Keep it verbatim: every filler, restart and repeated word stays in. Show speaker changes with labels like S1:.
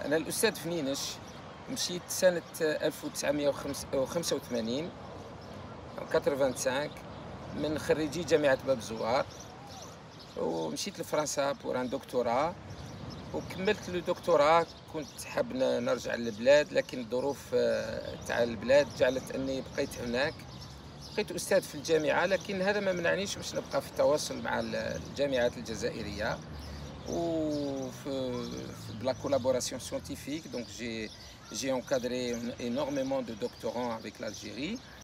S1: أنا الأستاذ فنينش، مشيت سنة ألف وتسعمائة وخمسة وثمانين خمسة وثمانين من خريجي جامعة باب الزوار، ومشيت لفرنسا pour un doctorat وكملت لو دكتوراه. كنت حاب ن نرجع للبلاد، لكن الظروف آه، تاع البلاد جعلت أني بقيت هناك. بقيت أستاذ في الجامعة، لكن هذا ما منعنيش باش نبقى في التواصل مع ال الجامعات الجزائرية وفي في de la collaboration scientifique. Donc j'ai j'ai encadré énormément de doctorants avec l'Algérie.